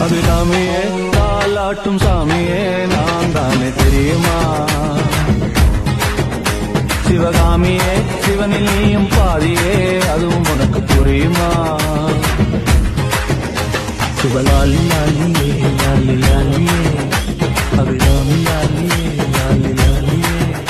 அபிராமியே தாலாட்டும் சாமியே நான் தானே தெரியுமா சிவகாமியே சிவனில் நீயும் பாதியே அதுவும் உனக்கு புரியுமா சிவலாலி லாலியே லாலி லாலியே அபிராமி லாலியே லாலி லாலியே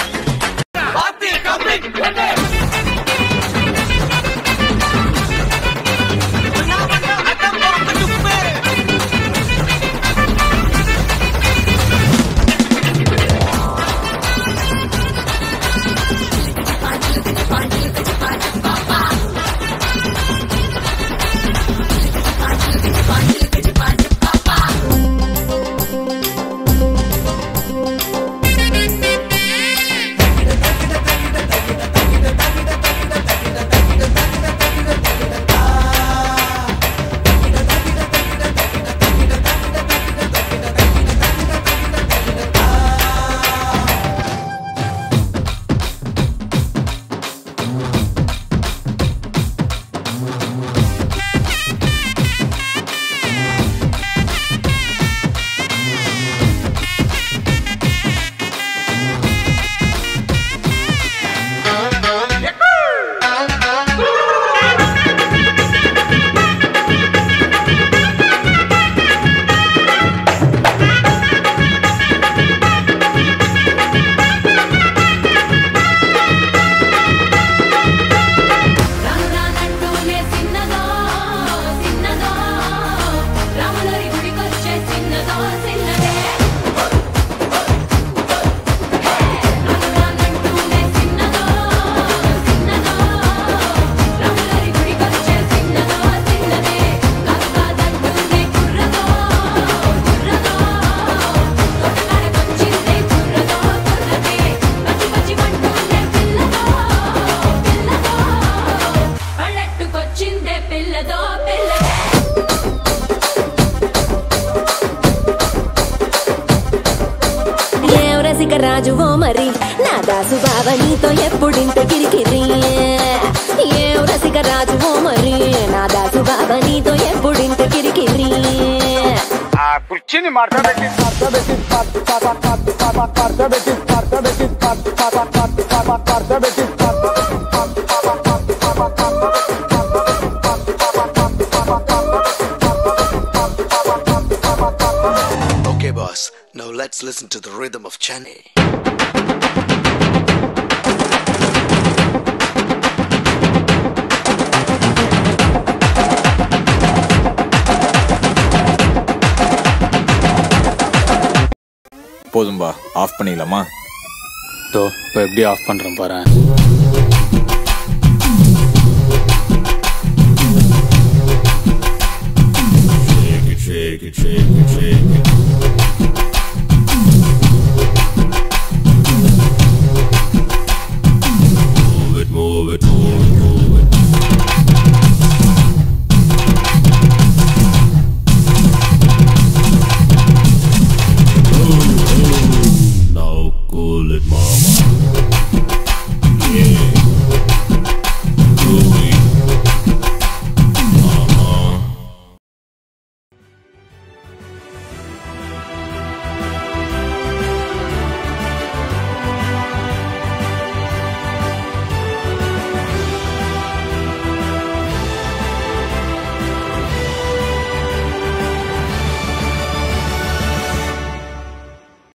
రాజువో మరి నా దాసు బావ నీతో ఎప్పుడింత కిరికిరి ఏ రసిక రాజువో మరి నా దాసు బావ నీతో ఎప్పుడింత కిరికిరి ఆ కుర్చీని మార్చబెట్టి Okay boss, now let's listen to the rhythm of Chennai. போதும்பா, ஆஃப் பண்ணிடலாமா? இப்போ எப்படி ஆஃப் பண்றேன் பாரு.